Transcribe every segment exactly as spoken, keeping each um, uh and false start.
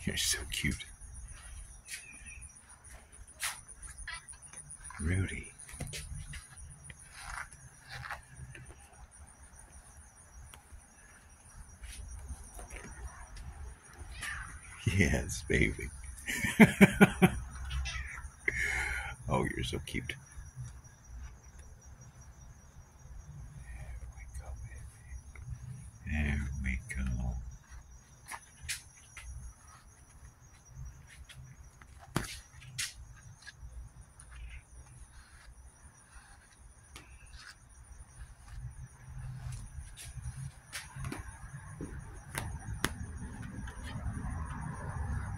You're so cute. Rudy. Yes, baby. Oh, you're so cute. There we go.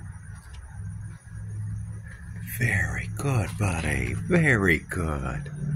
Very good, buddy. Very good.